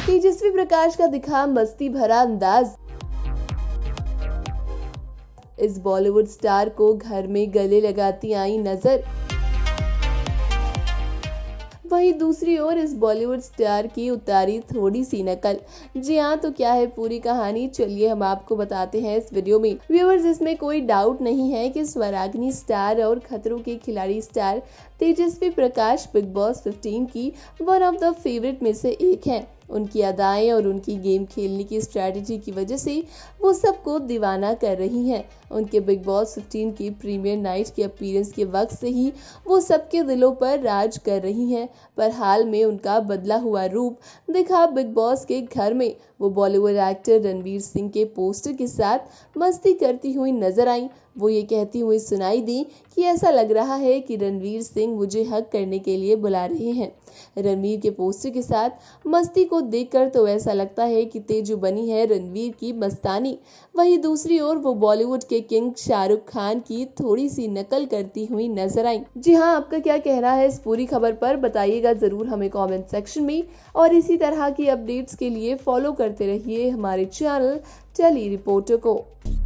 तेजस्वी प्रकाश का दिखा मस्ती भरा अंदाज। इस बॉलीवुड स्टार को घर में गले लगाती आई नजर। वहीं दूसरी ओर इस बॉलीवुड स्टार की उतारी थोड़ी सी नकल। जी हाँ, तो क्या है पूरी कहानी, चलिए हम आपको बताते हैं इस वीडियो में। व्यूअर्स, इसमें कोई डाउट नहीं है कि स्वराग्नि स्टार और खतरों के खिलाड़ी star Tejasswi Prakash Bigg Boss 15 की वन ऑफ द फेवरेट में से एक हैं। उनकी अदाएं और उनकी गेम खेलने की स्ट्रैटेजी की वजह से वो सबको दीवाना कर रही हैं। उनके बिग बॉस 15 की प्रीमियर नाइट के अपीयरेंस के वक्त से ही वो सबके दिलों पर राज कर रही हैं। पर हाल में उनका बदला हुआ रूप दिखा बिग बॉस के घर में। वो बॉलीवुड एक्टर रणवीर सिंह के पोस्टर के साथ मस्ती करती हुई नजर आई। वो ये कहती हुई सुनाई दी कि ऐसा लग रहा है कि रणवीर सिंह मुझे हक करने के लिए बुला रहे हैं। रणवीर के पोस्टर के साथ मस्ती को देखकर तो ऐसा लगता है कि तेजू बनी है रणवीर की मस्तानी। वहीं दूसरी ओर वो बॉलीवुड के किंग शाहरुख खान की थोड़ी सी नकल करती हुई नजर आई। जी हाँ, आपका क्या कहना है इस पूरी खबर पर, बताइएगा जरूर हमें कमेंट सेक्शन में। और इसी तरह की अपडेट्स के लिए फॉलो करते रहिए हमारे चैनल टेली रिपोर्टर को।